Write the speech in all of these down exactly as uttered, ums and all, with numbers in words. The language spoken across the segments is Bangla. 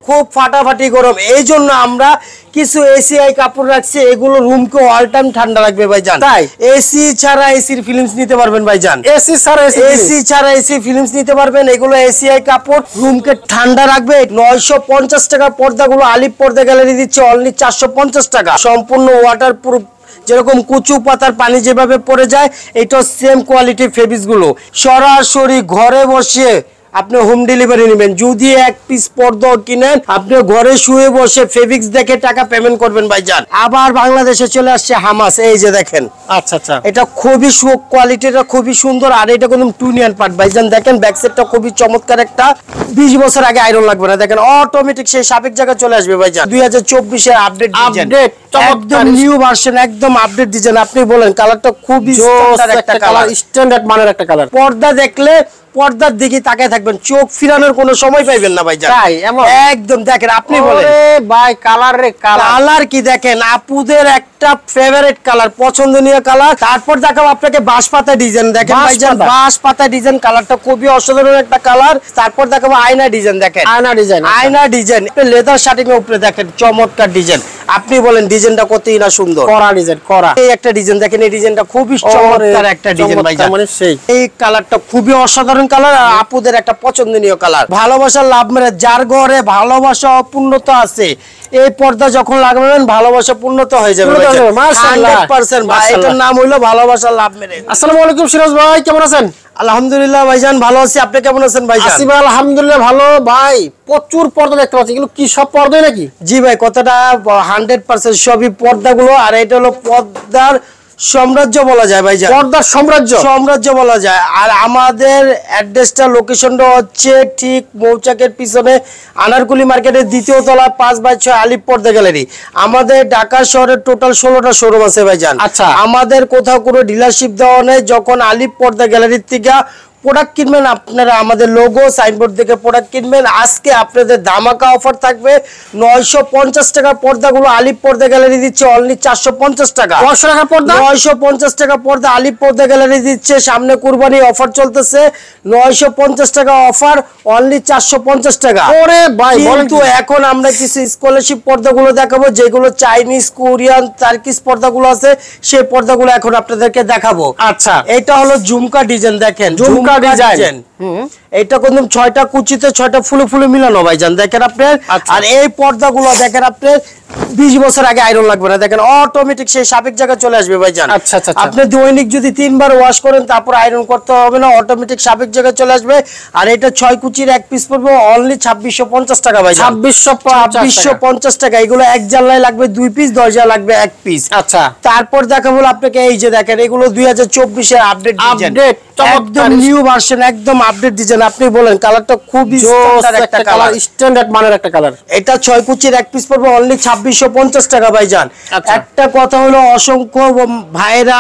খুব ফাটাফাটি গরম, এই জন্য আমরা কিছু এসিআই কাপড় রাখছি, এগুলো রুমকে অল টাইম ঠান্ডা রাখবে ভাইজান। তাই এসি ছাড়া এসির ফিলিংস নিতে পারবেন ভাইজান, এসি ছাড়া এসি ছাড়া এসি ফিলিংস নিতে পারবেন। এগুলো এসিআই কাপড় রুমকে ঠান্ডা রাখবে। নয়শো পঞ্চাশ টাকা পর্দাগুলো আলিপ পর্দা গ্যালারি দিচ্ছে অনলি চারশো পঞ্চাশ টাকা, সম্পূর্ণ ওয়াটার প্রুফ। যেরকম কুচু পাতার পানি যেভাবে পড়ে যায়, এটা সেম কোয়ালিটির ফেব্রিক্স গুলো। সরাসরি ঘরে বসে আপনি হোম ডেলিভারি নেবেন। যদি এক পিস পর্দা কিনেন, আপনি ঘরে শুয়ে বসে ফেব্রিক্স দেখে টাকা পেমেন্ট করবেন ভাইজান। আবার বাংলাদেশে চলে আসছে হামাস, এই যে দেখেন। আচ্ছা আচ্ছা, এটা খুবই কোয়ালিটিটা খুবই সুন্দর, আর এটা কোনো টুনিয়ান পার্ট ভাইজান। দেখেন ব্যাক সাইডটা খুবই চমৎকার, একটা বিশ বছর আগে আয়রন লাগবে না। দেখেন অটোমেটিক সেই সাবেক জায়গায় চলে আসবে ভাইজান। দুই হাজার চব্বিশের আপডেট আপডেট একদম নিউ ভার্সন, একদম আপডেট ডিজাইন। আপনি বলেন কালারটা খুবই স্ট্যান্ডার্ড একটা কালার, স্ট্যান্ডার্ড মানের একটা কালার। পর্দা দেখলে পর্দার দিকে তাকায় থাকবেন, চোখ ফিরানোর কোনো সময় পাইবেন না ভাইজান। তাই এমন একদম দেখেন, আপনি বলেন ভাই কালার রে কালার, কালার কি দেখেন, আপুদের একটা ফেভারিট কালার, পছন্দনীয় কালার। তারপর দেখাবো আপনাকে বাঁশপাতা ডিজাইন। দেখেন ভাইজান বাঁশপাতা ডিজাইন, কালারটা খুবই অসাধারণ একটা কালার। তারপর দেখাবো আয়না ডিজাইন। দেখেন আয়না ডিজাইন, আয়না ডিজাইন লেদার শার্টিং এর উপরে দেখেন চমৎকার ডিজাইন। আপনি বলেন ডিজাইনটা কতই না সুন্দর, করা ডিজাইন করা। এই একটা ডিজাইন দেখেন, এই ডিজাইনটা খুবই চমৎকার একটা ডিজাইন ভাইজান। মানে সেই এই কালারটা খুবই অসাধারণ কালার, আর আপুদের একটা পছন্দনীয় কালার। ভালোবাসার লাভ মেরে, যার ঘরে ভালোবাসা অপূর্ণতা আছে, এই পর্দা যখন লাগাবেন ভালোবাসা পূর্ণত হয়ে যাবে মাশাআল্লাহ। ভাই এটার নাম হইলো ভালোবাসার লাভ মেরে। আসসালামু আলাইকুম সিরাজ ভাই, কেমন আছেন? আলহামদুলিল্লাহ ভাইজান ভালো আছি, আপনি কেমন আছেন ভাইজান? আসি ভাই আলহামদুলিল্লাহ ভালো। ভাই প্রচুর পর্দা দেখতে পাচ্ছি, এগুলো কি সব পর্দাই নাকি? জি ভাই, কথাটা হান্ড্রেড পার্সেন্ট সবই পর্দাগুলো, আর এটা হলো পর্দার সাম্রাজ্য বলা যায় ভাইজান, পর্দার সাম্রাজ্য সাম্রাজ্য বলা যায়। আর আমাদের অ্যাড্রেসটা লোকেশনটা হচ্ছে ঠিক মৌচাকের পিছনে আনারকুলি মার্কেটের দ্বিতীয় তলা পাঁচ বাই ছয় আলিপ পর্দা গ্যালারি। আমাদের ঢাকা শহরের টোটাল ষোলোটা শোরুম আছে ভাইজান। আচ্ছা, আমাদের কোথাও কোনো ডিলারশিপ দেওয়া নেই। যখন আলিপ পর্দা গ্যালারির থেকে প্রোডাক্ট কিনবেন, আপনারা আমাদের লোগো সাইনবোর্ড দেখে প্রোডাক্ট কিনবেন। আজকে আপনাদের ধামাকা অফার থাকবে, নয়শো পঞ্চাশ টাকা পর্দাগুলো আলিপ পর্দা গ্যালারি দিচ্ছে অনলি চারশো পঞ্চাশ টাকা। নয়শো টাকা পর্দা, নয়শো পঞ্চাশ টাকা পর্দা আলিপ পর্দা গ্যালারি দিচ্ছে। সামনে কুরবানি অফার চলতেছে, নয়শো পঞ্চাশ টাকা অফার অনলি চারশো পঞ্চাশ টাকা। ওরে ভাই, কিন্তু এখন আমরা কিছু স্কলারশিপ পর্দাগুলো দেখাবো, যেগুলো চাইনিজ কোরিয়ান টার্কিশ পর্দাগুলো আছে, সেই পর্দাগুলো এখন আপনাদেরকে দেখাবো। আচ্ছা, এটা হলো ঝুমকা ডিজাইন। দেখেন ঝুমকা ডিজাইন, এটা কোন ছয়টা কুচিতে ছয়টা ফুলে ফুলে মিলানো ভাইজান। দেখেন আপনার, আর এই পর্দাগুলো দেখেন আপনার বিশ বছর আগে আয়রন লাগবে না। দেখেন অটোমেটিক সেই সাবেক জায়গায় চলে আসবে ভাইজান। আচ্ছা আচ্ছা, আপনি দৈনিক যদি তিনবার ওয়াশ করেন তারপর আয়রন করতে হবে না, অটোমেটিক সাবেক জায়গায় চলে আসবে। আর এটা ছয় কুচির এক পিস পড়বে অনলি ছাব্বিশশো পঞ্চাশ টাকা ভাইজান। ছাব্বিশশো ছাব্বিশশো পঞ্চাশ টাকা। এগুলো এক জানলায় লাগবে দুই পিস, দশ জানলায় লাগবে এক পিস। আচ্ছা, তারপর দেখাবো আপনাকে এই যে দেখেন, এগুলো দুই হাজার চব্বিশের আপডেট ডিজাইন, একদম নিউ ভার্সন, একদম আপডেট ডিজাইন। আপনি বলেন কালারটা খুবই স্ট্যান্ডার্ড একটা কালার, স্ট্যান্ডার্ড মানের একটা কালার। এটা ছয় কুচির এক পিস পড়বে অনলি ছাব্বিশশো পঞ্চাশ টাকা ভাইজান। একটা কথা হলো, অসংখ্য ভাইরা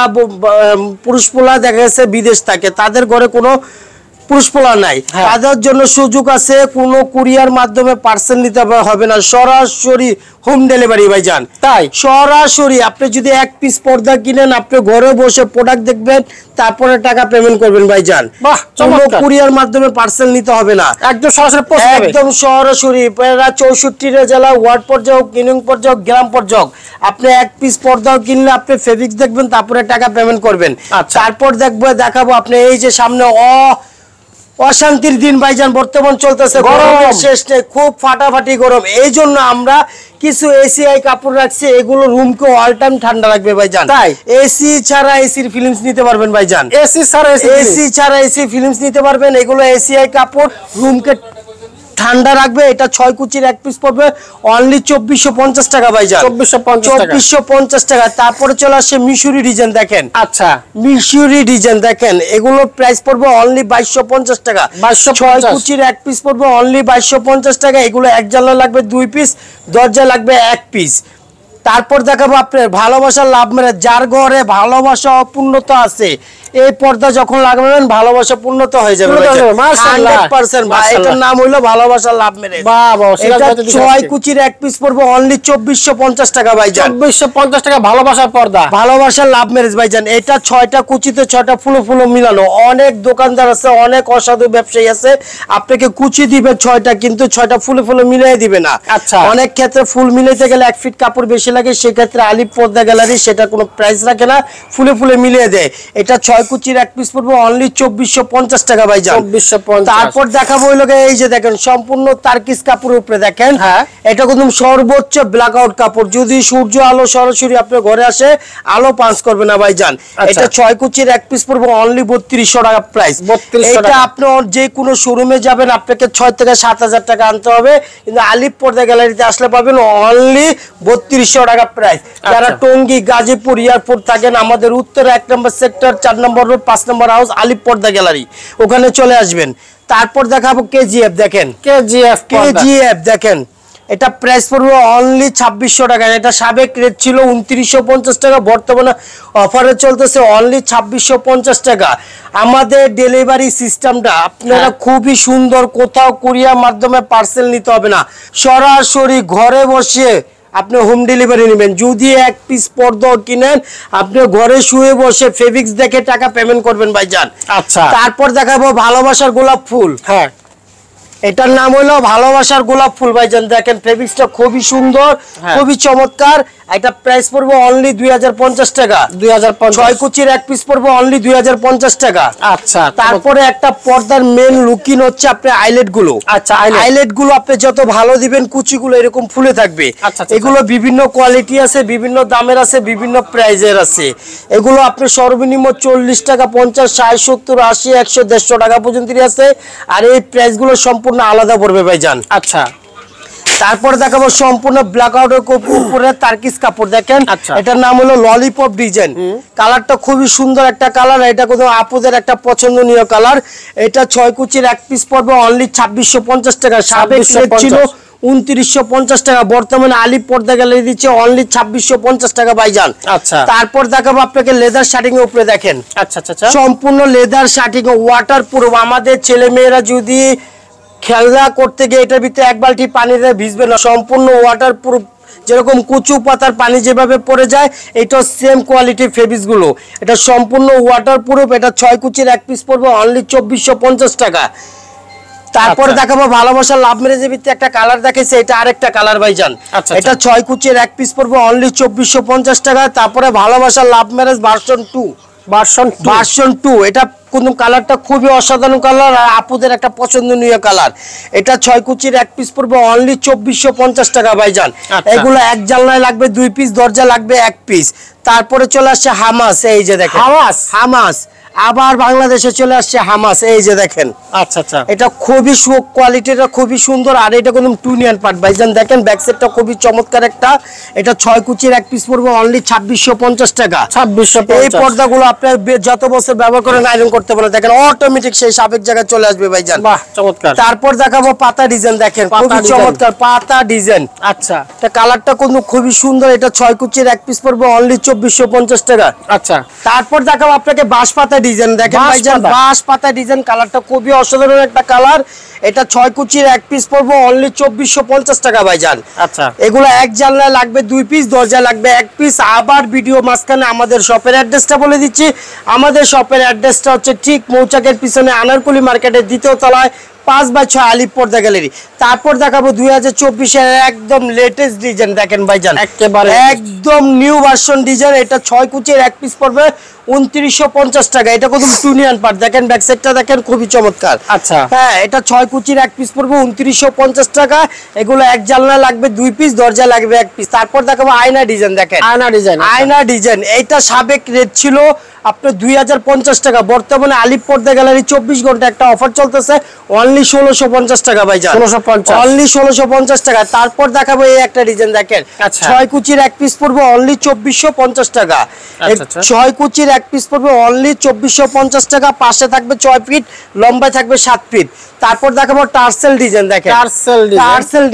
পুরুষ পোলা দেখা গেছে বিদেশ থাকে, তাদের ঘরে কোনো পুরুষ পোলা নাই, তাদের জন্য সুযোগ আছে, কোনো কুরিয়ার মাধ্যমে পার্সেল নিতে হবে না, সরাসরি হোম ডেলিভারি ভাইজান। তাই সরাসরি আপনি যদি এক পিস পর্দা কিনেন, আপনি ঘরে বসে প্রোডাক্ট দেখবেন, তারপরে টাকা পেমেন্ট করবেন ভাইজান। বাহ, কোনো কুরিয়ার মাধ্যমে পার্সেল নিতে হবে না, একদম সরাসরি একদম সরাসরি। চৌষট্টি জেলা, ওয়ার্ড পর্যায়ে হোক, কিনিং পর্যায়ে হোক, গ্রাম পর্যায়ে হোক, আপনি এক পিস পর্দাও কিনলে আপনি ফেব্রিক্স দেখবেন, তারপরে টাকা পেমেন্ট করবেন। তারপর দেখবো দেখাবো আপনি এই যে সামনে অ অশান্তির দিন ভাইজান বর্তমান চলতেছে, গরমের শেষ নেই, খুব ফাটাফাটি গরম, এই জন্য আমরা কিছু এসিআই কাপড় রাখছি, এগুলো রুমকে অল টাইম ঠান্ডা রাখবে ভাইজান। তাই এসি ছাড়া এসির ফিলিংস নিতে পারবেন ভাইজান, এসি ছাড়া এসি ছাড়া এসি ফিলিংস নিতে পারবেন। এগুলো এসিআই কাপড় রুমকে ঠান্ডা রাখবে। এটা ছয় কুচির এক পিস পড়বে অনলি চব্বিশশো পঞ্চাশ টাকা ভাইজান, চব্বিশশো পঞ্চাশ টাকা। তারপরে চলে আসছে মিশরি ডিজাইন। দেখেন, আচ্ছা, মিশরি ডিজাইন দেখেন, এগুলো প্রাইস পড়বে অনলি বাইশশো পঞ্চাশ টাকা। ছয় কুচির এক পিস পড়বে অনলি বাইশশো পঞ্চাশ টাকা। এগুলো এক জানলা লাগবে দুই পিস, দরজা লাগবে এক পিস। তারপর দেখাবো আপনার ভালোবাসার লাভ ম্যারেজ, যার ঘরে ভালোবাসা অপূর্ণতা আছে এই পর্দা যখন লাগাবেন ভালোবাসা পূর্ণতা হয়ে যাবে মাশাআল্লাহ একশো পার্সেন্ট। ভাই এটার নাম হলো ভালোবাসার লাভ ম্যারেজ। বাহ বাহ, এটা ছয় কুচির এক পিস পড়বে অনলি চব্বিশশো পঞ্চাশ টাকা ভাইজান। চব্বিশশো পঞ্চাশ টাকা ভালোবাসার পর্দা, ভালোবাসার লাভ ম্যারেজ ভাইজান। এটা ছয়টা কুচিতে ছয়টা ফুলো ফুলো মিলানো। অনেক দোকানদার আছে, অনেক অসাধু ব্যবসায়ী আছে, আপনাকে কুচি দিবে ছয়টা কিন্তু ছয়টা ফুলে ফুলে মিলিয়ে দিবে না। আচ্ছা, অনেক ক্ষেত্রে ফুল মিলাইতে গেলে এক ফিট কাপড় বেশি লাগে, সেক্ষেত্রে আলিপ পর্দা গ্যালারি সেটা কোনো প্রাইস রাখে না, ফুলে ফুলে মিলিয়ে দেয়। এটা ছয় কুচির এক পিস পড়বে অনলি চব্বিশশো পঞ্চাশ টাকা ভাইজান। চব্বিশশো পঞ্চাশ। তারপর দেখাবো হইলো এই যে দেখেন সম্পূর্ণ তারকিস কাপড়ের উপরে দেখেন, হ্যাঁ এটা কিন্তু সর্বোচ্চ ব্ল্যাক আউট কাপড়। যদি সূর্য আলো সরাসরি আপনার ঘরে আসে আলো পাস করবে না ভাইজান। এটা ছয় কুচির এক পিস পড়বে অনলি বত্রিশশো টাকা প্রাইস। এটা আপনি যে কোনো শোরুমে যাবেন আপনাকে ছয় থেকে সাত হাজার টাকা আনতে হবে, কিন্তু আলিপ পর্দা গ্যালারিতে আসলে পাবেন অনলি বত্রিশশো টাকা প্রাইস। যারা টঙ্গী গাজীপুর এয়ারপোর্ট থাকেন, আমাদের উত্তর এক নম্বর সেক্টর চার নম্বর রোড পাঁচ নম্বর হাউস আলিপ পর্দা গ্যালারি, ওখানে চলে আসবেন। তারপর দেখাবো কেজিএফ, দেখেন কেজিএফ কেজিএফ দেখেন এটা প্রাইস পড়বে অনলি ছাব্বিশশো টাকা। এটা সাবেক রেট ছিল উনত্রিশশো পঞ্চাশ টাকা, বর্তমানে অফারে চলতেছে অনলি ছাব্বিশশো পঞ্চাশ টাকা। আমাদের ডেলিভারি সিস্টেমটা আপনারা খুবই সুন্দর, কোথাও কুরিয়ার মাধ্যমে পার্সেল নিতে হবে না, সরাসরি ঘরে বসে আপনি হোম ডেলিভারি নেবেন। যদি এক পিস পর্দা কিনেন আপনি ঘরে শুয়ে বসে ফেব্রিক্স দেখে টাকা পেমেন্ট করবেন ভাইজান। আচ্ছা, তারপর দেখাবো ভালোবাসার গোলাপ ফুল। হ্যাঁ, এটার নাম হলো ভালোবাসার গোলাপ ফুল ভাইজান। দেখেন ফেব্রিক্সটা খুবই সুন্দর, খুবই চমৎকার। এটা প্রাইস পড়বে অনলি দুই হাজার পঞ্চাশ টাকা। দুই হাজার পঞ্চাশ। ছয় কুচির এক পিস পড়বে অনলি দুই হাজার পঞ্চাশ টাকা। আচ্ছা, তারপরে একটা পর্দার মেন লুকিং হচ্ছে আপনি আইলেট গুলো। আচ্ছা, আইলেট গুলো আপনি যত ভালো দিবেন কুচি গুলো এরকম ফুলে থাকবে। এগুলো বিভিন্ন কোয়ালিটি আছে, বিভিন্ন দামের আছে, বিভিন্ন প্রাইজের আছে। এগুলো আপনি সর্বনিম্ন চল্লিশ টাকা, পঞ্চাশ, ষাট, সত্তর, আশি, একশো, দেড়শো টাকা পর্যন্ত আছে। আর এই প্রাইস গুলো সম্পূর্ণ আলাদা পড়বে ভাইজান। আচ্ছা, তারপর দেখাবো সম্পূর্ণ ব্ল্যাক আউটের উপরে তারকিস কাপড়। দেখেন এটার নাম হলো ললিপপ ডিজাইন। কালারটা খুবই সুন্দর একটা কালার, এটা কোনো আপুদের একটা পছন্দনীয় কালার। এটা ছয় কুচির এক পিস পড়বে অনলি ছাব্বিশশো পঞ্চাশ টাকা। সাবেক রেট ছিল উনত্রিশশো পঞ্চাশ টাকা, বর্তমানে আলিপ পর্দা গ্যালারি দিচ্ছে অনলি ছাব্বিশশো পঞ্চাশ টাকা ভাইজান। আচ্ছা, তারপর দেখাবো আপনাকে লেদার শার্টিং এর উপরে দেখেন। আচ্ছা আচ্ছা, সম্পূর্ণ লেদার শার্টিং, ওয়াটার প্রুফ। আমাদের ছেলে মেয়েরা যদি খেলা করতে গিয়ে এটার ভিতরে এক বালতি পানিতে ভিজবে না, সম্পূর্ণ ওয়াটার প্রুফ। যেরকম কুচু পাতার পানি যেভাবে পড়ে যায়, এটা সেম কোয়ালিটির ফেব্রিক্স গুলো। এটা সম্পূর্ণ ওয়াটার প্রুফ। এটা ছয় কুচির এক পিস পড়বে অনলি চব্বিশশো পঞ্চাশ টাকা। তারপরে দেখাবো ভালোবাসার লাভ ম্যারেজের ভিতরে একটা কালার দেখেছে, এটা আরেকটা কালার ভাইজান। এটা ছয় কুচির এক পিস পড়বে অনলি চব্বিশশো পঞ্চাশ টাকা। তারপরে ভালোবাসার love marriage version two, version version two এটা কোন কালারটা খুবই অসাধারণ কালার আর আপুদের একটা পছন্দনীয় কালার। এটা ছয় কুচির এক পিস পড়বে অনলি চব্বিশশো পঞ্চাশ টাকা ভাইজান। এগুলো এক জানলায় লাগবে দুই পিস, দরজা লাগবে এক পিস। তারপরে চলে আসছে হামাস, এই যে দেখেন হামাস, হামাস আবার বাংলাদেশে চলে আসছে হামাস, এই যে দেখেন। আচ্ছা আচ্ছা, এটা খুবই কোয়ালিটিটা খুবই সুন্দর। আর এটা কোনো টুনিয়ান পার্ট ভাইজান। দেখেন ব্যাক সাইডটা খুবই চমৎকার একটা। এটা ছয় কুচির এক পিস পড়বে অনলি ছাব্বিশশো পঞ্চাশ টাকা। ছাব্বিশশো। এই পর্দাগুলো আপনার যত বছর ব্যবহার করেন আয়রন করতে পারেন, দেখেন অটোমেটিক সেই সাবেক জায়গায় চলে আসবে ভাইজান। বাহ, চমৎকার। তারপর দেখাবো পাতা ডিজাইন। দেখেন খুবই চমৎকার পাতা ডিজাইন। আচ্ছা, এটা কালারটা কিন্তু খুবই সুন্দর। এটা ছয় কুচির এক পিস পড়বে অনলি চব্বিশশো পঞ্চাশ টাকা। আচ্ছা, তারপর দেখাবো আপনাকে বাঁশ পাতা ডিজাইন। দেখেন ভাইজান বাঁশ পাতা ডিজাইন, কালারটা খুবই অসাধারণ একটা কালার। এটা ছয় কুচির এক পিস পড়বে অনলি চব্বিশশো পঞ্চাশ টাকা ভাইজান। আচ্ছা, এগুলো এক জানলায় লাগবে দুই পিস, দরজা লাগবে এক পিস। আবার ভিডিও মাঝখানে আমাদের শপের অ্যাড্রেসটা বলে দিচ্ছি। আমাদের শপের অ্যাড্রেসটা হচ্ছে ঠিক মৌচাকের পিছনে আনারকুলি মার্কেটের দ্বিতীয় তলায় পাঁচ বাই ছয় আলিপ পর্দা গ্যালারি। তারপর দেখাবো দুই হাজার চব্বিশের একদম লেটেস্ট ডিজাইন। দেখেন ভাইজান একেবারে একদম নিউ ভার্সন ডিজাইন। এটা ছয় কুচির এক পিস পড়বে উনত্রিশশো পঞ্চাশ টাকা। এটা কত টুনিয়ান পার্ট। দেখেন ব্যাক সাইডটা দেখেন খুবই চমৎকার। আচ্ছা, হ্যাঁ এটা ছয় কুচির এক পিস পড়বে উনত্রিশশো পঞ্চাশ টাকা। এগুলো এক জানলা লাগবে দুই পিস, দরজা লাগবে এক পিস। তারপর দেখাবো আয়না ডিজাইন। দেখেন আয়না ডিজাইন, আয়না ডিজাইন। এইটা সাবেক রেট ছিল আপনার দুই হাজার পঞ্চাশ টাকা, বর্তমানে আলিপ পর্দা গ্যালারি চব্বিশ ঘন্টা একটা অফার চলতেছে অনলি ষোলোশো পঞ্চাশ টাকা ভাইজান। ষোলোশো পঞ্চাশ, অনলি ষোলোশো পঞ্চাশ টাকা। তারপর দেখাবো এই একটা ডিজাইন। দেখেন ছয় কুচির এক পিস পড়বে অনলি চব্বিশশো পঞ্চাশ টাকা। ছয় কুচির এক পিস পড়বে অনলি চব্বিশশো পঞ্চাশ টাকা। পাশে থাকবে ছয় ফিট, লম্বায় থাকবে সাত ফিট। তারপর দেখাবো টার্সেল ডিজাইন। দেখেন টার্সেল ডিজাইন, টার্সেল ডিজাইন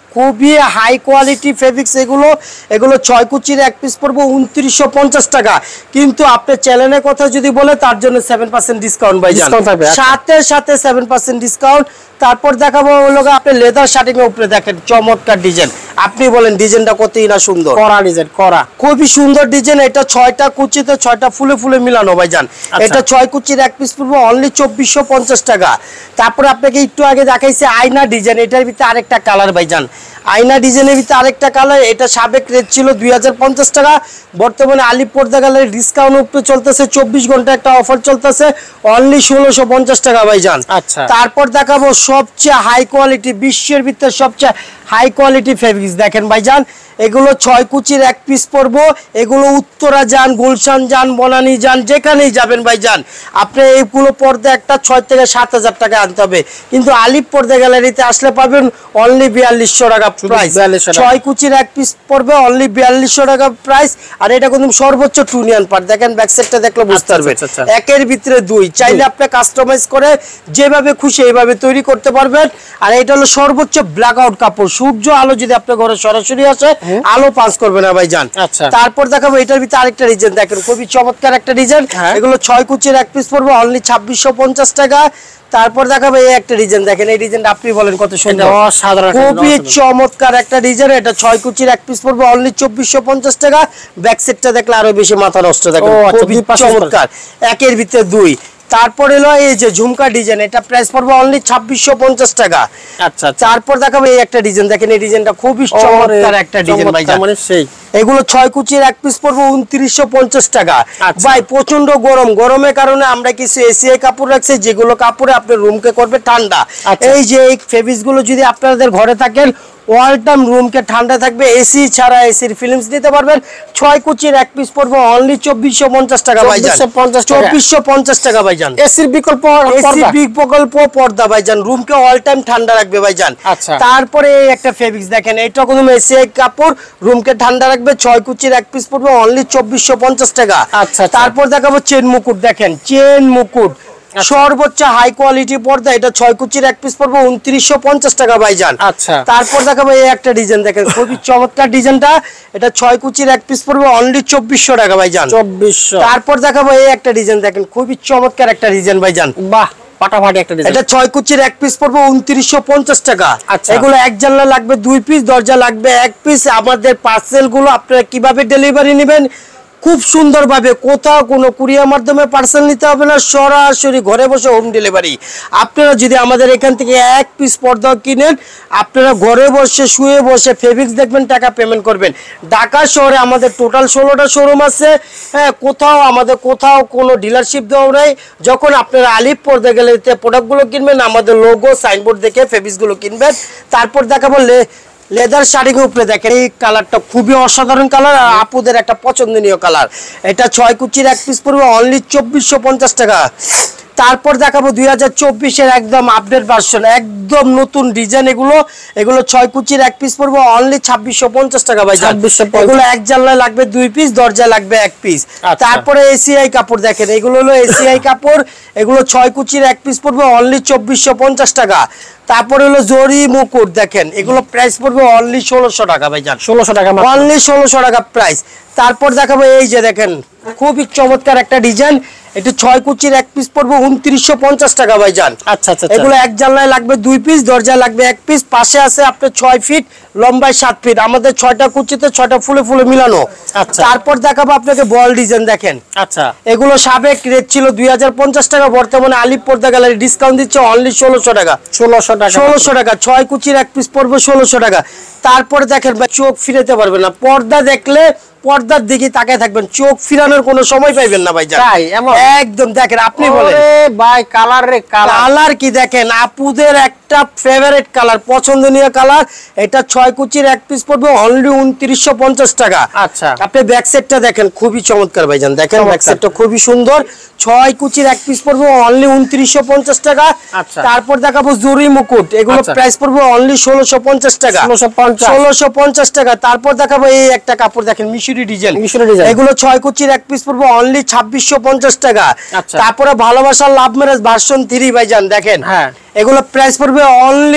খুবই হাই কোয়ালিটি ফেব্রিক্স এগুলো এগুলো ছয় কুচির এক পিস পড়বো উনত্রিশশো পঞ্চাশ টাকা, কিন্তু আপনার চ্যানেলের কথা যদি বলে তার জন্য সেভেন পার্সেন্ট ডিসকাউন্ট ভাই, সাথে সাথে সেভেন পার্সেন্ট ডিসকাউন্ট। তারপর দেখাবো হলো আপনি লেদার শার্টিং এর উপরে দেখেন চমৎকার ডিজাইন, আপনি বলেন ডিজাইনটা কতই না সুন্দর, করা ডিজাইন করা, খুবই সুন্দর ডিজাইন। এটা ছয়টা কুচিতে ছয়টা ফুলে ফুলে মিলানো ভাইজান। এটা ছয় কুচির এক পিস পড়বো অনলি চব্বিশশো পঞ্চাশ টাকা। তারপরে আপনাকে একটু আগে দেখাইছে আয়না ডিজাইন, এটার ভিতরে আরেকটা কালার ভাইজান, আয়না ডিজাইনের ভিতরে আরেকটা কালার। এটা সাবেক রেট ছিল দুই হাজার পঞ্চাশ টাকা, বর্তমানে আলিপ পর্দা গ্যালারি ডিসকাউন্ট উপরে চলতেছে, চব্বিশ ঘন্টা একটা অফার চলতেছে, অনলি ষোলোশো পঞ্চাশ টাকা ভাইজান। আচ্ছা, তারপর দেখাবো সবচেয়ে হাই কোয়ালিটি, বিশ্বের ভিতরে সবচেয়ে হাই কোয়ালিটি ফেব্রিক্স দেখেন ভাইজান। এগুলো ছয় কুচির এক পিস পড়বো, এগুলো উত্তরা যান, গুলশান যান, বনানী যান, যেখানেই যাবেন ভাইজান আপনি এইগুলো পর্দা একটা ছয় থেকে সাত হাজার টাকা আনতে হবে, কিন্তু আলিপ পর্দা গ্যালারিতে আসলে পাবেন অনলি বিয়াল্লিশশো টাকা প্রাইস। ছয় কুচির এক পিস পড়বে অনলি বিয়াল্লিশশো টাকা প্রাইস। আর এটা কিন্তু সর্বোচ্চ টুনিয়ান পার্ট, দেখেন ব্যাক সাইডটা দেখলে বুঝতে পারবেন, একের ভিতরে দুই, চাইলে আপনি কাস্টমাইজ করে যেভাবে খুশি এইভাবে তৈরি করতে পারবেন। আর এটা হলো সর্বোচ্চ ব্ল্যাক আউট কাপড়, সূর্য আলো যদি আপনার ঘরে সরাসরি আসে আলো পাস করবে না ভাইজান। তারপর দেখাবো এটার ভিতরে আরেকটা ডিজাইন দেখেন, খুবই চমৎকার একটা ডিজাইন। এগুলো ছয় কুচির এক পিস পড়বে অনলি ছাব্বিশশো পঞ্চাশ টাকা। তারপর দেখাবো এই একটা ডিজাইন দেখেন, এই ডিজাইনটা আপনি বলেন কত সুন্দর, অসাধারণ, খুবই চমৎকার একটা ডিজাইন। এটা ছয় কুচির এক পিস পড়বে অনলি চব্বিশশো পঞ্চাশ টাকা। ব্যাক সাইডটা দেখলে আরো বেশি মাথা নষ্ট, দেখেন খুবই চমৎকার, একের ভিতরে দুই। তারপর এলো এই যে ঝুমকা ডিজাইন, এটা প্রাইস পড়বে অনলি ছাব্বিশশো পঞ্চাশ টাকা। আচ্ছা, তারপর দেখাবো এই একটা ডিজাইন দেখেন, এই ডিজাইনটা খুবই চমৎকার একটা ডিজাইন ভাই, মানে সেই এগুলো ছয় কুচির এক পিস পড়বে উনত্রিশশো পঞ্চাশ টাকা। ভাই প্রচন্ড গরম, গরমের কারণে আমরা কিছু এসিআই কাপড় রাখছি যেগুলো কাপড়ে আপনার রুমকে করবে ঠান্ডা। এই যে এই ফেব্রিক্স গুলো যদি আপনাদের ঘরে থাকেন অল টাইম রুমকে ঠান্ডা থাকবে, এসি ছাড়া এসির ফিল্মস নিতে পারবেন। ছয় কুচির এক পিস পড়বে অনলি চব্বিশশো পঞ্চাশ টাকা ভাইজান, চব্বিশশো পঞ্চাশ টাকা ভাইজান। এসির বিকল্প, এসি বিকল্প পর্দা ভাইজান, রুমকে অল টাইম ঠান্ডা রাখবে ভাইজান। তারপরে এই একটা ফেব্রিক্স দেখেন, এটা কোনো এসিআই কাপড়, রুমকে ঠান্ডা রাখবে, ছয় কুচির এক পিস পড়বে অনলি চব্বিশশো পঞ্চাশ টাকা। আচ্ছা, তারপর দেখাবো চেন মুকুট দেখেন, চেন মুকুট সর্বোচ্চ হাই কোয়ালিটি পর্দা, এটা ছয় কুচির এক পিস পড়বে উনত্রিশশো পঞ্চাশ টাকা ভাইজান। আচ্ছা, তারপর দেখাবো এই একটা ডিজাইন দেখেন, খুবই চমৎকার ডিজাইনটা, এটা ছয় কুচির এক পিস পড়বে অনলি চব্বিশশো টাকা ভাইজান, চব্বিশশো। তারপর দেখাবো এই একটা ডিজাইন দেখেন, খুবই চমৎকার একটা ডিজাইন ভাইজান, বাহ ফাটাফাটি একটা ডিজাইন। এটা ছয় কুচির এক পিস পড়বে উনত্রিশশো পঞ্চাশ টাকা। এগুলো এক জানলা লাগবে দুই পিস, দরজা লাগবে এক পিস। আমাদের পার্সেল গুলো আপনারা কিভাবে ডেলিভারি নেবেন, খুব সুন্দরভাবে, কোথাও কোনো কুরিয়ার মাধ্যমে পার্সেল নিতে হবে না, সরাসরি ঘরে বসে হোম ডেলিভারি। আপনারা যদি আমাদের এখান থেকে এক পিস পর্দা কিনেন, আপনারা ঘরে বসে শুয়ে বসে ফেব্রিক্স দেখবেন, টাকা পেমেন্ট করবেন। ঢাকা শহরে আমাদের টোটাল ষোলোটা শোরুম আছে, হ্যাঁ, কোথাও আমাদের কোথাও কোনো ডিলারশিপ দেওয়া নেই। যখন আপনারা আলিপ পর্দা গ্যালারিতে প্রোডাক্টগুলো কিনবেন, আমাদের লোগো সাইনবোর্ড দেখে ফেব্রিক্সগুলো কিনবেন। তারপর দেখা বললে লেদার শাড়ির উপরে দেখেন, এই কালারটা খুবই অসাধারণ কালার, আর আপুদের একটা পছন্দনীয় কালার। এটা ছয় কুচির এক পিস পড়বে অনলি চব্বিশশো পঞ্চাশ টাকা। তারপর দেখাবো দুই হাজার চব্বিশের একদম আপডেট ভার্সন, একদম নতুন ডিজাইন। এগুলো এগুলো ছয় কুচির এক পিস পড়বে অনলি ছাব্বিশশো পঞ্চাশ টাকা ভাই, এগুলো এক জানলায় লাগবে দুই পিস, দরজা লাগবে এক পিস। তারপরে এসিআই কাপড় দেখেন, এগুলো হলো এসিআই কাপড়, এগুলো ছয় কুচির এক পিস পড়বে অনলি চব্বিশশো পঞ্চাশ টাকা। তারপরে হলো জরি মুকুট দেখেন, এগুলো প্রাইস পড়বে অনলি ষোলোশো টাকা ভাইজান, ষোলোশো টাকা, অনলি ষোলোশো টাকা প্রাইস। তারপর দেখাবো এই যে দেখেন, খুবই চমৎকার একটা ডিজাইন, এটা ছয় কুচির এক পিস পড়বে উনত্রিশশো পঞ্চাশ টাকা ভাইজান। আচ্ছা আচ্ছা, এগুলো এক জানলায় লাগবে দুই পিস, দরজা লাগবে এক পিস। পাশে আছে আপনার ছয় ফিট, লম্বায় সাত ফিট, আমাদের ছয়টা কুচিতে ছয়টা ফুলে ফুলে মিলানো। আচ্ছা, তারপর দেখাবো আপনাকে বল ডিজাইন দেখেন। আচ্ছা, এগুলো সাবেক রেট ছিল দুই হাজার পঞ্চাশ টাকা, বর্তমানে আলিপ পর্দা গ্যালারি ডিসকাউন্ট দিচ্ছে অনলি ষোলোশো টাকা, ষোলোশো টাকা, ষোলোশো টাকা। ছয় কুচির এক পিস পড়বে ষোলোশো টাকা। তারপরে দেখেন ভাই, চোখ ফিরাতে পারবেন না, পর্দা দেখলে পর্দার দিকে তাকায় থাকবেন, চোখ ফিরানোর কোনো সময় পাইবেন না ভাই, একদম। দেখেন আপনি বলেন ভাই, কালার রে কালার কি দেখেন, আপুদের একটা ফেভারিট কালার, পছন্দনীয় কালার। এটা ছয় কুচির এক পিস পড়বে অনলি উনত্রিশশো পঞ্চাশ টাকা। আচ্ছা, আপনি ব্যাক সাইডটা দেখেন, খুবই চমৎকার ভাইজান, দেখেন ব্যাক সাইডটা খুবই সুন্দর। ছয় কুচির এক পিস পড়বে অনলি উনত্রিশশো পঞ্চাশ টাকা। তারপর দেখাবো জরি মুকুট, এগুলো প্রাইস পড়বে অনলি ষোলোশো পঞ্চাশ টাকা, ষোলোশো পঞ্চাশ টাকা। তারপর দেখাবো এই একটা কাপড় দেখেন, মিশরি ডিজাইন, এগুলো ছয় কুচির এক পিস পড়বে অনলি ছাব্বিশশো পঞ্চাশ টাকা। তারপরে ভালোবাসার লাভ ম্যারেজ ভার্সন থ্রি ভাইজান দেখেন, এগুলো প্রাইস পড়বে অনলি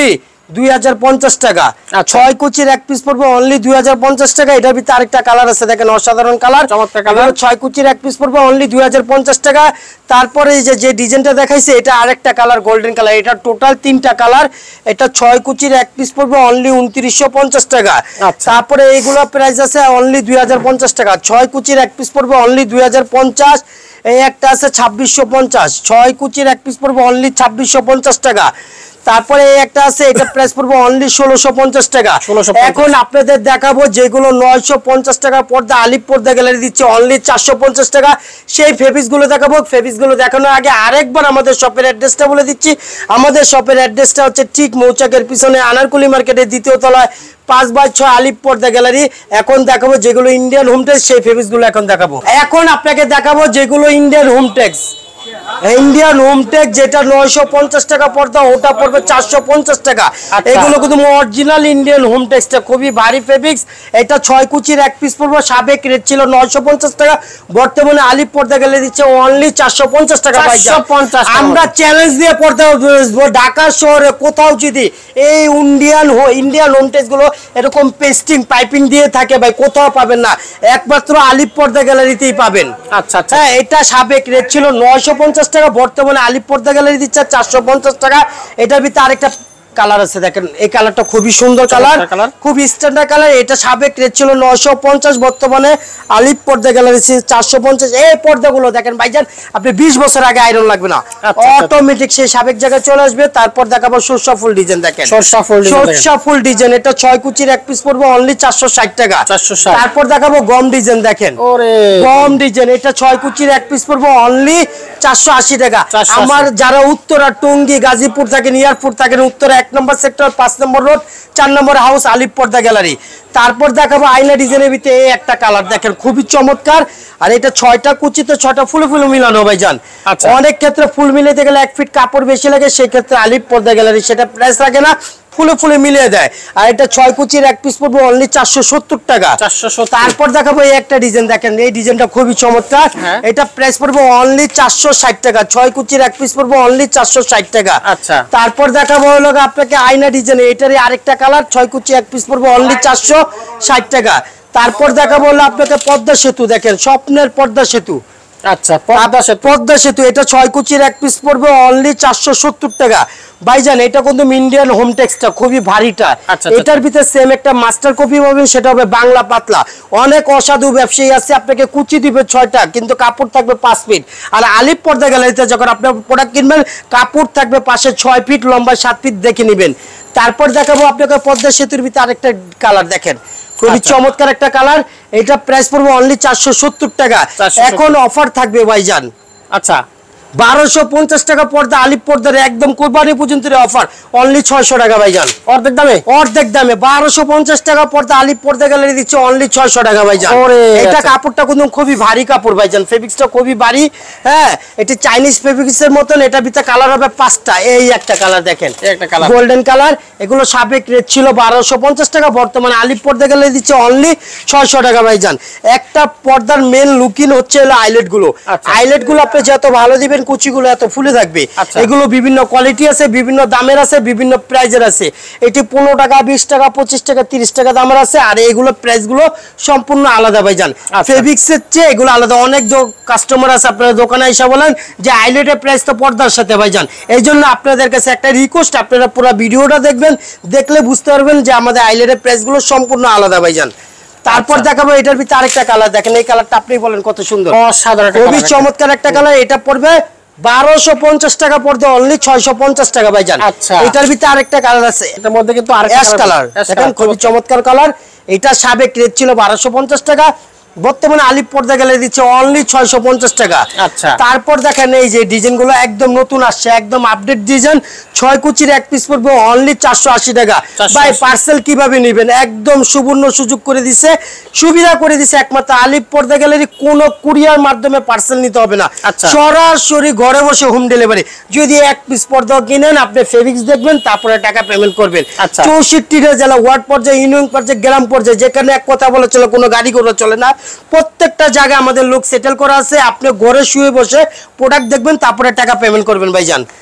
দুই হাজার পঞ্চাশ টাকা। ছয় কুচির এক পিস পড়বে অনলি দুই হাজার পঞ্চাশ টাকা। এটার ভিতরে আরেকটা কালার আছে দেখেন, অসাধারণ কালার, চমৎকার কালার। ছয় কুচির এক পিস পড়বে অনলি দুই হাজার পঞ্চাশ টাকা। তারপরে এই যে যে ডিজাইনটা দেখাইছে এটা আরেকটা কালার, গোল্ডেন কালার। এটা টোটাল তিনটা কালার। এটা ছয় কুচির এক পিস পড়বে অনলি উনত্রিশশো পঞ্চাশ টাকা। তারপরে এইগুলো প্রাইস আছে অনলি দুই হাজার পঞ্চাশ টাকা। ছয় কুচির এক পিস পড়বে অনলি দুই হাজার পঞ্চাশ। এই একটা আছে ছাব্বিশশো পঞ্চাশ। ছয় কুচির এক পিস পড়বে অনলি ছাব্বিশশো পঞ্চাশ টাকা। তারপরে এই একটা আছে, এটা প্রাইস পড়বে অনলি ষোলোশো পঞ্চাশ টাকা। এখন আপনাদের দেখাবো যেগুলো নয়শো পঞ্চাশ টাকা পর্দা আলিপ পর্দা গ্যালারি দিচ্ছে অনলি চারশো পঞ্চাশ টাকা, সেই ফেব্রিক্স গুলো দেখাবো। ফেব্রিক্স গুলো দেখানোর আগে আরেকবার আমাদের শপের অ্যাড্রেসটা বলে দিচ্ছি। আমাদের শপের অ্যাড্রেসটা হচ্ছে ঠিক মৌচাকের পিছনে আনারকুলি মার্কেটের দ্বিতীয় তলায় পাঁচ বাই ছয় আলিপ পর্দা গ্যালারি। এখন দেখাবো যেগুলো ইন্ডিয়ান হোমটেক্স, সেই ফেব্রিক্স গুলো এখন দেখাবো। এখন আপনাকে দেখাবো যেগুলো ইন্ডিয়ান হোমটেক্স। ইন্ডিয়ান হোমটেক যেটা নয়শো পঞ্চাশ টাকা পড়তা ওটা পড়বে চারশো পঞ্চাশ টাকা। এগুলো কিন্তু অরিজিনাল ইন্ডিয়ান হোমটেক্সটা, খুবই ভারী ফেব্রিক্স। এটা ছয় কুচির এক পিস পড়বে, সাবেক রেট ছিল নয়শো পঞ্চাশ টাকা, বর্তমানে আলিপ পর্দা গেলে দিচ্ছে অনলি চারশো পঞ্চাশ টাকা। আমরা চ্যালেঞ্জ দিয়ে পড়তে ঢাকা শহরে কোথাও যদি এই ইন্ডিয়ান ইন্ডিয়ান হোমটেক্স গুলো এরকম পেস্টিং পাইপিং দিয়ে থাকে ভাই, কোথাও পাবেন না, একমাত্র আলিপ পর্দা গ্যালারিতেই পাবেন। আচ্ছা আচ্ছা, হ্যাঁ এটা সাবেক রেট ছিল নয়শো পঞ্চাশ টাকা, বর্তমানে আলিপ পর্দা গ্যালারি দিচ্ছে চারশো পঞ্চাশ টাকা। এটার ভিতরে আরেকটা কালার আছে দেখেন, এই কালারটা খুবই সুন্দর কালার, খুব স্ট্যান্ডার্ড কালার। এটা সাবেক রেট ছিল নয়শো পঞ্চাশ, বর্তমানে আলিপ পর্দা গ্যালারি চারশো পঞ্চাশ। এই পর্দাগুলো দেখেন ভাইজান, আপনি বিশ বছর আগে আয়রন লাগবে না, অটোমেটিক সেই সাবেক জায়গায় চলে আসবে। তারপর দেখাবো সরষা ফুল ডিজাইন, দেখেন সরষা ফুল ডিজাইন। এটা ছয় কুচির এক পিস পড়বে অনলি চারশো ষাট টাকা। তারপর দেখাবো গম ডিজাইন, দেখেন গম ডিজাইন। এটা ছয় কুচির এক পিস পড়বে অনলি চারশো আশি টাকা। আমার যারা উত্তরা, টঙ্গী, গাজীপুর থাকেন, এয়ারপোর্ট থাকেন, উত্তরা এক নম্বর সেক্টর, পাঁচ নম্বর রোড, চার নম্বর হাউস, আলিপ পর্দা গ্যালারি। তারপর দেখাবো আয়না ডিজাইনের ভিতরে এই একটা কালার, দেখেন খুবই চমৎকার। আর এটা ছয়টা কুচিতে ছয়টা ফুলে ফুলে মিলানো ভাইজান। অনেক ক্ষেত্রে ফুল মিলাতে গেলে এক ফিট কাপড় বেশি লাগে, সেই ক্ষেত্রে আলিপ পর্দা গ্যালারি সেটা প্রাইস লাগে না, ফুলে ফুলে মিলিয়ে দেয়। আর এটা ছয় কুচির এক পিস পড়বে অনলি চারশো সত্তর টাকা। তারপর দেখাবো এই একটা ডিজাইন, দেখেন এই ডিজাইনটা খুবই চমৎকার। এটা প্রাইস পড়বে অনলি চারশো ষাট টাকা। ছয় কুচির এক পিস পড়বে অনলি চারশো ষাট টাকা। আচ্ছা, তারপর দেখাবো হলো আপনাকে আয়না ডিজাইন, এটারই আরেকটা কালার, ছয় কুচি এক পিস পড়বে অনলি চারশো ষাট টাকা। তারপর দেখাবো হলো আপনাকে পদ্মা সেতু, দেখেন স্বপ্নের পদ্মা সেতু। আচ্ছা, পদ্মা সেতু, পদ্মা সেতু এটা ছয় কুচির এক পিস পড়বে অনলি চারশো সত্তর টাকা। ভাইজান এটা কিন্তু ইন্ডিয়ান হোমটেক্সটা খুবই ভারীটা। এটার ভিতরে সেম একটা মাস্টার কপি পাবেন, সেটা হবে বাংলা পাতলা। অনেক অসাধু ব্যবসায়ী আছে আপনাকে কুচি দিবে ছয়টা, কিন্তু কাপড় থাকবে পাঁচ ফিট। আর আলিপ পর্দা গ্যালারিতে যখন আপনার প্রোডাক্ট কিনবেন, কাপড় থাকবে পাশে ছয় ফিট লম্বা, সাত ফিট দেখে নেবেন। তারপর দেখাবো আপনাকে পদ্মা সেতুর ভিতরে আরেকটা কালার, দেখেন খুবই চমৎকার একটা কালার। এটা প্রাইস পড়বে অনলি চারশো সত্তর টাকা। এখন অফার থাকবে ভাইজান, আচ্ছা বারোশো পঞ্চাশ টাকা পর্দা আলিপ পর্দার একদম কোরবানি পর্যন্ত অফার অনলি ছয়শো টাকা ভাইজান, অর্ধেক দামে অর্ধেক দামে বারোশো পঞ্চাশ টাকা পর্দা আলিপ পর্দা গ্যালারি দিচ্ছে অনলি ছয়শো টাকা ভাইজান। এটা কাপড়টা কিন্তু খুবই ভারী কাপড় ভাইজান, ফেব্রিক্সটা খুবই ভারী। হ্যাঁ এটা চাইনিজ ফেব্রিক্সের মতন। এটা ভিতরে কালার হবে পাঁচটা, এই একটা কালার দেখেন, একটা কালার গোল্ডেন কালার। এগুলো সাবেক রেট ছিল বারোশো পঞ্চাশ টাকা, বর্তমানে আলিপ পর্দা গ্যালারি দিচ্ছে অনলি ছয়শো টাকা ভাইজান। একটা পর্দার মেন লুকিং হচ্ছে আইলেট গুলো। আইলেট গুলো আপনি যত ভালো দিবেন কুচিগুলো এত ফুলে থাকবে। এগুলো বিভিন্ন কোয়ালিটি আছে, বিভিন্ন দামের আছে, বিভিন্ন প্রাইজের আছে। এটি পনেরো টাকা, বিশ টাকা, পঁচিশ টাকা, তিরিশ টাকা দামের আছে। আর এগুলো প্রাইস গুলো সম্পূর্ণ আলাদা ভাইজান, ফেব্রিক্সের চেয়ে এগুলো আলাদা। অনেক কাস্টমার আছে আপনার দোকানে এসে বলেন যে আইলেটের প্রাইস তো পর্দার সাথে ভাইজান। এই জন্য আপনাদের কাছে একটা রিকোয়েস্ট, আপনারা পুরো ভিডিওটা দেখবেন, দেখলে বুঝতে পারবেন যে আমাদের আইলেটের প্রাইস গুলো সম্পূর্ণ আলাদা ভাইজান। তারপর দেখাবো এটার ভিতরে আরেকটা কালার, দেখেন এই কালারটা আপনি বলেন কত সুন্দর, অসাধারণ, খুবই চমৎকার একটা কালার। এটা পড়বে বারোশো পঞ্চাশ টাকা পড়তে অনলি ছয়শো পঞ্চাশ টাকা ভাইজান। আচ্ছা, এটার ভিতরে আরেকটা কালার আছে, এটার মধ্যে কিন্তু আরেকটা কালার, দেখেন খুবই চমৎকার কালার। এটা সাবেক রেট ছিল বারোশো পঞ্চাশ টাকা, বর্তমানে আলিপ পর্দা গ্যালারি দিচ্ছে অনলি ছয়শো পঞ্চাশ টাকা। আচ্ছা, তারপর দেখেন এই যে ডিজাইন গুলো একদম নতুন আসছে, একদম আপডেট ডিজাইন। ছয় কুচির এক পিস পড়বে অনলি চারশো আশি টাকা। ভাই পার্সেল কিভাবে নেবেন, একদম সুবর্ণ সুযোগ করে দিছে, সুবিধা করে দিছে একমাত্র আলিপ পর্দা গ্যালারি। কোন কুরিয়ার মাধ্যমে পার্সেল নিতে হবে না, সরাসরি ঘরে বসে হোম ডেলিভারি। যদি এক পিস পর্দা কিনেন, আপনি ফেব্রিক্স দেখবেন, তারপরে টাকা পেমেন্ট করবেন। চৌষট্টিটা জেলা, ওয়ার্ড পর্যায়ে, ইউনিয়ন পর্যায়ে, গ্রাম পর্যায়ে, যেখানে এক কথা বলে চলে, কোনো গাড়ি করে চলে না, প্রত্যেকটা জায়গায় আমাদের লোক সেটেল করা আছে। আপনি ঘরে শুয়ে বসে প্রোডাক্ট দেখবেন, তারপরে টাকা পেমেন্ট করবেন ভাইজান।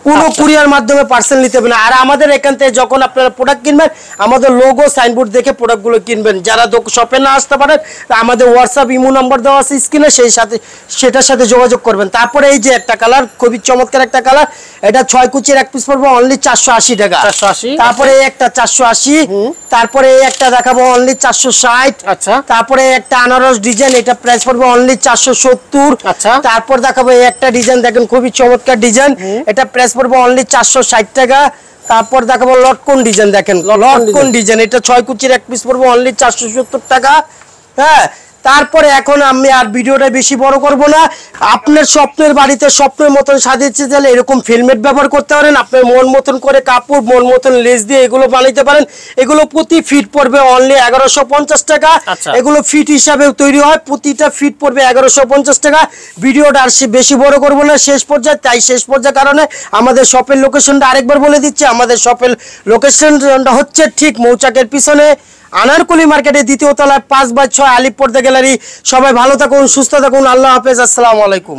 কোনো কুরিয়ার মাধ্যমে পার্সেল নিতে হবে না। আর আমাদের এখান থেকে যখন আপনারা প্রোডাক্ট কিনবেন আমাদের লোগো সাইনবোর্ড দেখে প্রোডাক্টগুলো কিনবেন। যারা শপে না আসতে পারেন আমাদের হোয়াটসঅ্যাপ ইমো নাম্বার দেওয়া আছে স্ক্রিনে, সেই সাথে সেটার সাথে যোগাযোগ করবেন। তারপরে এই যে একটা কালার, খুবই চমৎকার একটা কালার, এটা ছয় কুচির এক পিস পড়বে অনলি চারশো আশি টাকা। চারশো আশি। তারপরে এই একটা চারশো আশি, তারপরে এই একটা দেখাবো অনলি চারশো ষাট। আচ্ছা। তারপরে একটা আনারস ডিজাইন, এটা প্রাইস পড়বে অনলি চারশো সত্তর। আচ্ছা। তারপর দেখাবো এই একটা ডিজাইন, দেখেন খুবই চমৎকার ডিজাইন, এটা প্রাইস পড়বে অনলি চারশো ষাট টাকা। তারপর দেখাবো লটকন ডিজাইন, দেখেন লটকন ডিজাইন, এটা ছয় কুচির এক পিস পড়বে অনলি চারশো সত্তর টাকা। হ্যাঁ, তারপরে এখন আমি আর ভিডিওটা বেশি বড় করব না। আপনার স্বপ্নের বাড়িতে স্বপ্নের মতন সাজিয়েছে তাহলে এরকম ফিল্মেট ব্যবহার করতে পারেন। আপনার মন মতন করে কাপড়, মন মতন লেস দিয়ে এগুলো বানাইতে পারেন। এগুলো প্রতি ফিট পড়বে অনলি এগারোশো পঞ্চাশ টাকা। এগুলো ফিট হিসাবে তৈরি হয়, প্রতিটা ফিট পড়বে এগারোশো পঞ্চাশ টাকা। ভিডিওটা আর বেশি বড় করব না, শেষ পর্যায়ে তাই শেষ পর্যায়ে কারণে আমাদের শপের লোকেশনটা আরেকবার বলে দিচ্ছি। আমাদের শপের লোকেশনটা হচ্ছে ঠিক মৌচাকের পিছনে আনারকুলি মার্কেটের দ্বিতীয় তলায় পাঁচ বাই ছয় আলিপ পর্দা গ্যালারি। সবাই ভালো থাকুন, সুস্থ থাকুন, আল্লাহ হাফেজ, আসসালামু আলাইকুম।